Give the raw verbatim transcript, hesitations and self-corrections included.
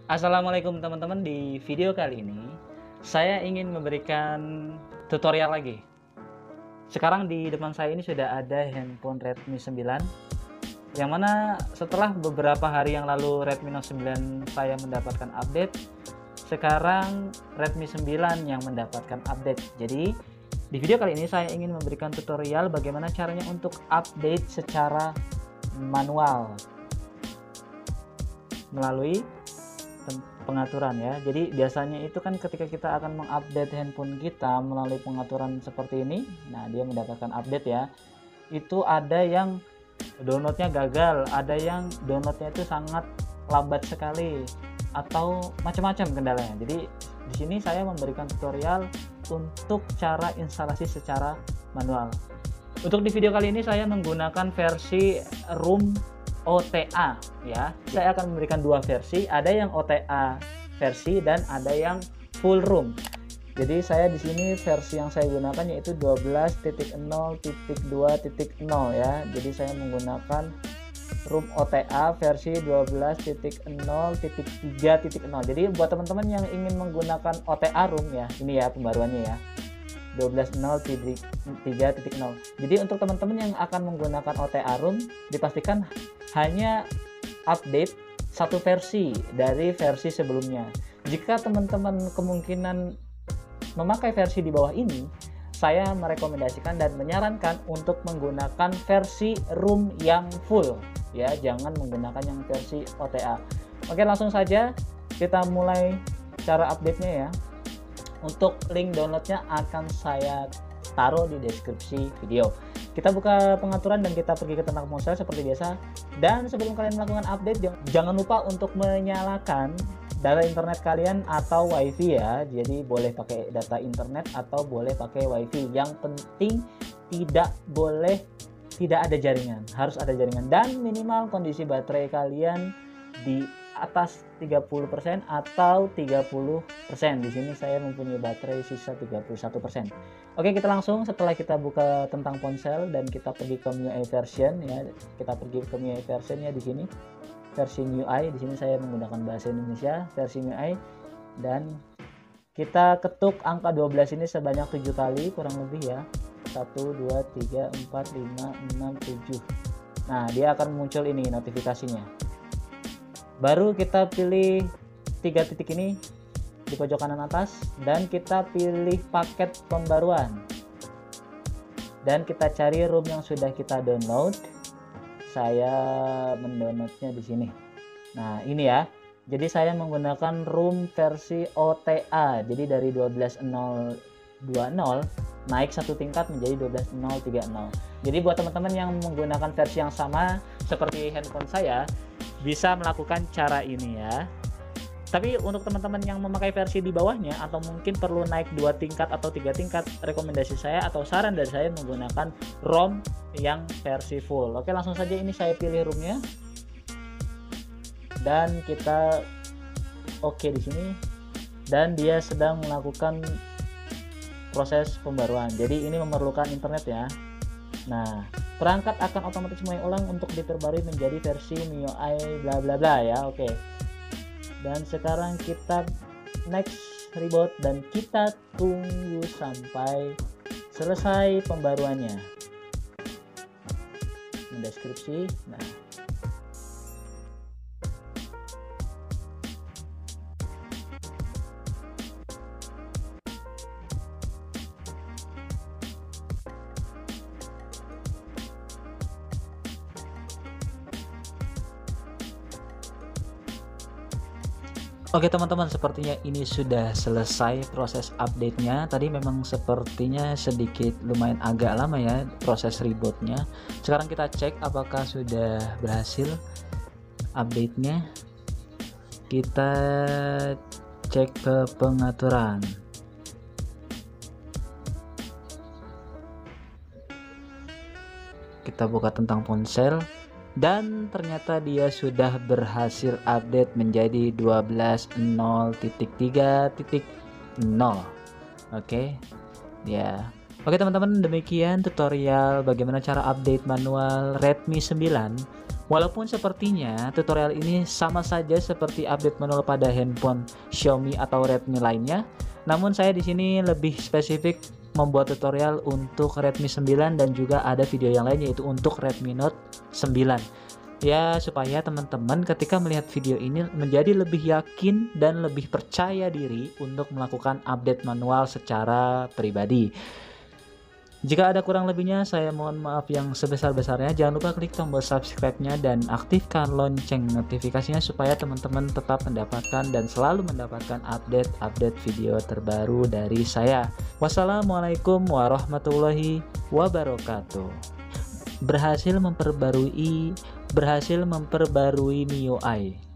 Assalamualaikum teman-teman, di video kali ini saya ingin memberikan tutorial lagi. Sekarang di depan saya ini sudah ada handphone Redmi sembilan, yang mana setelah beberapa hari yang lalu Redmi Note sembilan saya mendapatkan update, sekarang Redmi sembilan yang mendapatkan update. Jadi di video kali ini saya ingin memberikan tutorial bagaimana caranya untuk update secara manual melalui pengaturan ya. Jadi biasanya itu kan ketika kita akan mengupdate handphone kita melalui pengaturan seperti ini, nah dia mendapatkan update ya, itu ada yang downloadnya gagal, ada yang downloadnya itu sangat lambat sekali, atau macam-macam kendalanya. Jadi di sini saya memberikan tutorial untuk cara instalasi secara manual. Untuk di video kali ini saya menggunakan versi ROM O T A ya. Saya akan memberikan dua versi, ada yang O T A versi dan ada yang full ROM. Jadi saya di sini versi yang saya gunakan yaitu dua belas titik nol titik dua titik nol ya. Jadi saya menggunakan ROM O T A versi dua belas titik nol titik tiga titik nol. Jadi buat teman-teman yang ingin menggunakan O T A ROM ya, ini ya pembaruannya ya. dua belas titik nol titik tiga titik nol. Jadi untuk teman-teman yang akan menggunakan O T A ROM, dipastikan hanya update satu versi dari versi sebelumnya. Jika teman-teman kemungkinan memakai versi di bawah ini, saya merekomendasikan dan menyarankan untuk menggunakan versi ROM yang full ya, jangan menggunakan yang versi O T A. Oke, langsung saja kita mulai cara update-nya ya. Untuk link downloadnya akan saya taruh di deskripsi video. Kita buka pengaturan dan kita pergi ke tentang ponsel seperti biasa. Dan sebelum kalian melakukan update, jangan lupa untuk menyalakan data internet kalian atau wifi ya. Jadi boleh pakai data internet atau boleh pakai wifi. Yang penting tidak boleh tidak ada jaringan, harus ada jaringan, dan minimal kondisi baterai kalian di atas tiga puluh persen atau tiga puluh persen. Di sini saya mempunyai baterai sisa tiga puluh satu persen. Oke, kita langsung setelah kita buka tentang ponsel dan kita pergi ke M I U I version ya. Kita pergi ke M I U I version ya, di sini versi M I U I. Di sini saya menggunakan bahasa Indonesia versi M I U I, dan kita ketuk angka dua belas ini sebanyak tujuh kali kurang lebih ya. satu dua tiga empat lima enam tujuh. Nah, dia akan muncul ini notifikasinya. Baru kita pilih tiga titik ini di pojok kanan atas dan kita pilih paket pembaruan. Dan kita cari ROM yang sudah kita download. Saya mendownloadnya di sini. Nah, ini ya. Jadi saya menggunakan ROM versi O T A. Jadi dari dua belas titik nol dua nol naik satu tingkat menjadi dua belas titik nol tiga nol. Jadi buat teman-teman yang menggunakan versi yang sama seperti handphone saya, bisa melakukan cara ini ya. Tapi untuk teman-teman yang memakai versi di bawahnya atau mungkin perlu naik dua tingkat atau tiga tingkat, rekomendasi saya atau saran dari saya menggunakan ROM yang versi full. Oke, langsung saja ini saya pilih ROM-nya. Dan kita oke di sini, dan dia sedang melakukan proses pembaruan. Jadi ini memerlukan internet ya. Nah, perangkat akan otomatis mulai ulang untuk diperbarui menjadi versi M I U I bla bla bla ya. Oke. Dan sekarang kita next reboot dan kita tunggu sampai selesai pembaruannya. Deskripsi. Nah, oke teman-teman, sepertinya ini sudah selesai proses update-nya. Tadi memang sepertinya sedikit lumayan agak lama ya proses rebootnya. Sekarang kita cek apakah sudah berhasil update-nya. Kita cek ke pengaturan. Kita buka tentang ponsel. Dan ternyata dia sudah berhasil update menjadi dua belas titik nol titik tiga titik nol. Oke ya. Oke teman-teman, demikian tutorial bagaimana cara update manual Redmi sembilan Walaupun sepertinya tutorial ini sama saja seperti update manual pada handphone Xiaomi atau Redmi lainnya, namun saya di sini lebih spesifik membuat tutorial untuk Redmi sembilan dan juga ada video yang lain yaitu untuk Redmi Note sembilan. Ya, supaya teman-teman ketika melihat video ini menjadi lebih yakin dan lebih percaya diri untuk melakukan update manual secara pribadi. Jika ada kurang lebihnya, saya mohon maaf yang sebesar-besarnya. Jangan lupa klik tombol subscribe-nya dan aktifkan lonceng notifikasinya supaya teman-teman tetap mendapatkan dan selalu mendapatkan update-update video terbaru dari saya. Wassalamualaikum warahmatullahi wabarakatuh. Berhasil memperbarui berhasil memperbarui M I U I.